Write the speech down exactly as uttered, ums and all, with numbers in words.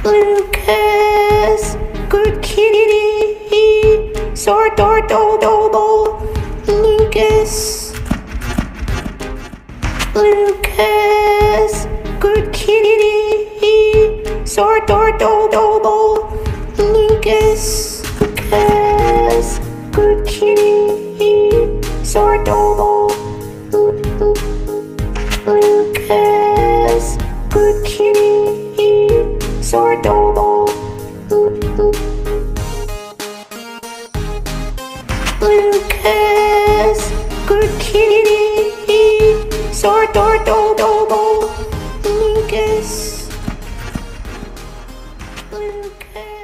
Lucas, good kitty. Sordododobo. Lucas. Lucas, good kitty. Sordododobo. Lucas. Lucas, good kitty. Sordobo. Lucas, good kitty. Sordobo. Lucas, good kitty. Sordododobo. Lucas. Lucas.